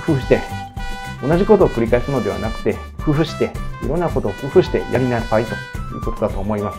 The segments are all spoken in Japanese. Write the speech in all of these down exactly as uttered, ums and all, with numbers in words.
夫して、同じことを繰り返すのではなくて、工夫して、いろんなことを工夫してやりなさいということだと思います。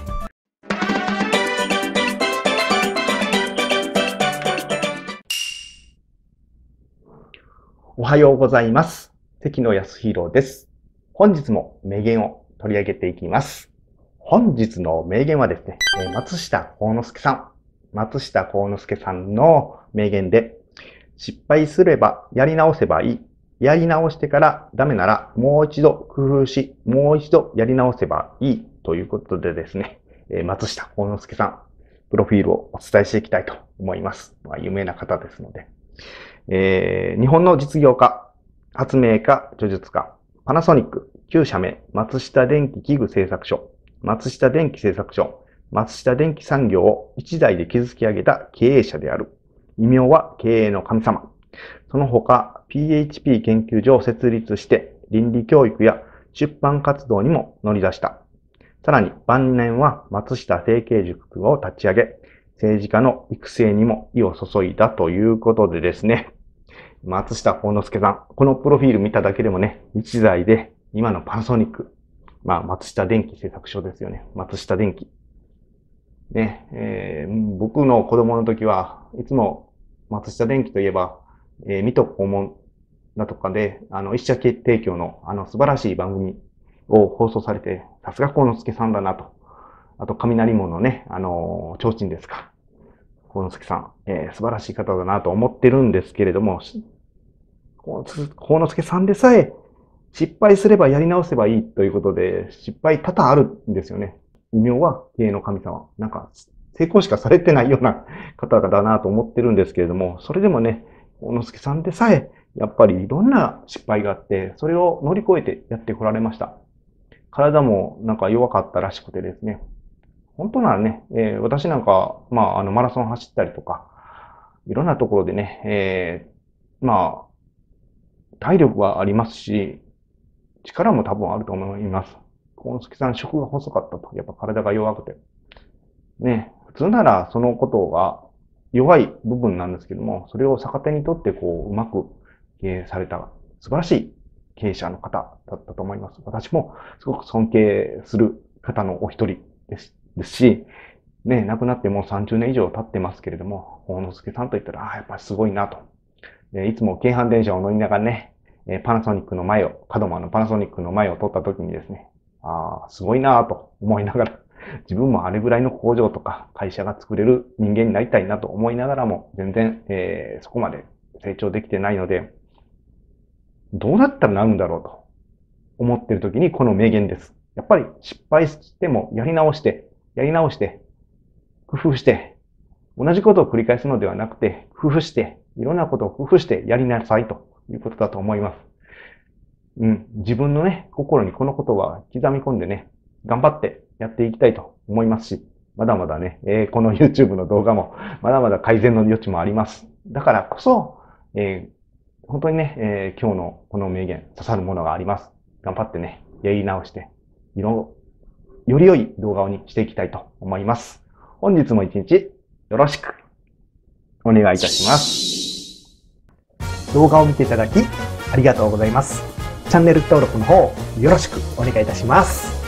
おはようございます。関野康弘です。本日も名言を取り上げていきます。本日の名言はですね、松下幸之助さん。松下幸之助さんの名言で、失敗すればやり直せばいい。やり直してからダメならもう一度工夫し、もう一度やり直せばいいということでですね、松下幸之助さん、プロフィールをお伝えしていきたいと思います。まあ、有名な方ですので。えー、日本の実業家、発明家、著述家、パナソニック、旧社名、松下電器器具製作所、松下電器製作所、松下電器産業を一代で築き上げた経営者である。異名は経営の神様。その他、ピーエイチピー 研究所を設立して倫理教育や出版活動にも乗り出した。さらに晩年は松下政経塾を立ち上げ、政治家の育成にも意を注いだということでですね、松下幸之助さん、このプロフィール見ただけでもね、一代で今のパナソニック、まあ松下電器製作所ですよね。松下電器。ね、えー、僕の子供の時はいつも松下電器といえば、えー、水戸黄門だとかで、あの、一社提供のあの素晴らしい番組を放送されて、さすが幸之助さんだなと。あと、雷門のね、あのー、提灯ですか。幸之助さん、えー、素晴らしい方だなと思ってるんですけれども、幸之助さんでさえ失敗すればやり直せばいいということで、失敗多々あるんですよね。異名は経営の神様。なんか、成功しかされてないような方だなと思ってるんですけれども、それでもね、幸之助さんでさえ、やっぱりいろんな失敗があって、それを乗り越えてやってこられました。体もなんか弱かったらしくてですね。本当ならね、えー、私なんか、まあ、あの、マラソン走ったりとか、いろんなところでね、えー、まあ、体力はありますし、力も多分あると思います。幸之助さん、食が細かったと。やっぱ体が弱くて。ね、普通ならそのことが弱い部分なんですけども、それを逆手にとってこう、うまく経営された素晴らしい経営者の方だったと思います。私もすごく尊敬する方のお一人ですですし、ね、亡くなってもうさんじゅうねん以上経ってますけれども、幸之助さんと言ったら、ああ、やっぱりすごいなと。いつも京阪電車を乗りながらね、パナソニックの前を、門真のパナソニックの前を通った時にですね、ああ、すごいなと思いながら、自分もあれぐらいの工場とか会社が作れる人間になりたいなと思いながらも、全然、えー、そこまで成長できてないので、どうなったらなるんだろうと思っている時にこの名言です。やっぱり失敗してもやり直して、やり直して、工夫して、同じことを繰り返すのではなくて、工夫して、いろんなことを工夫してやりなさいということだと思います。うん、自分のね、心にこのことは刻み込んでね、頑張ってやっていきたいと思いますし、まだまだね、えー、この YouTube の動画もまだまだ改善の余地もあります。だからこそ、えー、本当にね、えー、今日のこの名言、刺さるものがあります。頑張ってね、やり直して、いろ、より良い動画にしていきたいと思います。本日も一日よろしくお願いいたします。 動画を見ていただきありがとうございます。チャンネル登録の方よろしくお願いいたします。